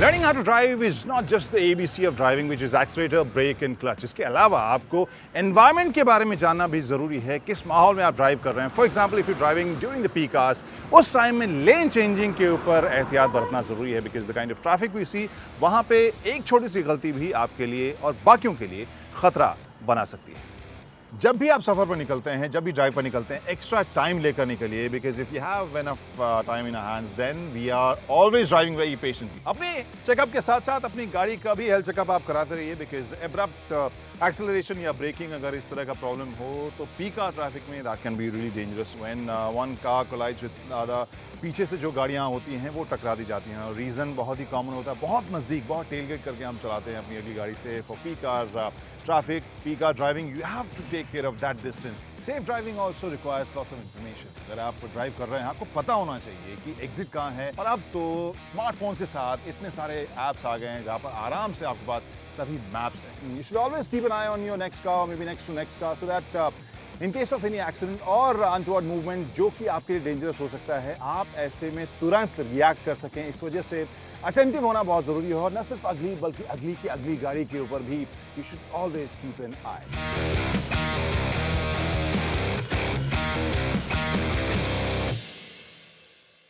Learning how to drive is not just the ABC of driving, which is accelerator, brake and clutch. इसके अलावा आपको environment के बारे में जानना भी ज़रूरी है, किस माहौल में आप ड्राइव कर रहे हैं. For example, if you're driving during the peak hours, उस टाइम में लेन चेंजिंग के ऊपर एहतियात बरतना ज़रूरी है, because the kind of traffic we see, वहाँ पे एक छोटी सी गलती भी आपके लिए और बाकियों के लिए खतरा बना सकती है. जब भी आप सफ़र पर निकलते हैं, जब भी ड्राइव पर निकलते हैं, एक्स्ट्रा टाइम लेकर निकलिए, because if you have enough time in hands then we are always driving very patiently. अपने चेकअप के साथ साथ अपनी गाड़ी का भी हेल्थ चेकअप आप कराते रहिए, बिकॉज एब्रप्ट एक्सेलरेशन या ब्रेकिंग अगर इस तरह का प्रॉब्लम हो तो पीक आवर ट्रैफिक में that can be really dangerous when one car collides with other. पीछे से जो गाड़ियाँ होती हैं वो टकरा दी जाती हैं और रीज़न बहुत ही कॉमन होता है, बहुत नज़दीक, बहुत टेलगेट करके हम चलाते हैं अपनी अगली गाड़ी से. For peak hour traffic, peak hour driving, you have to take care of that distance. Safe driving also requires lots of information. अगर आप ड्राइव कर रहे हैं, आपको पता होना चाहिए कि एग्जिट कहाँ है. और अब तो स्मार्टफोन्स के साथ इतने सारे ऐप्स आ गए हैं जहाँ पर आराम से आपके पास सभी मैप्स हैं. You should always keep an eye on your next car, maybe next to next car, so that in case of any accident or untoward movement जो कि आपके लिए डेंजरस हो सकता है, आप ऐसे में तुरंत रिएक्ट कर सकें. इस वजह से अटेंटिव होना बहुत ज़रूरी है और न सिर्फ अगली बल्कि अगली की अगली गाड़ी के ऊपर भी you should always keep an I.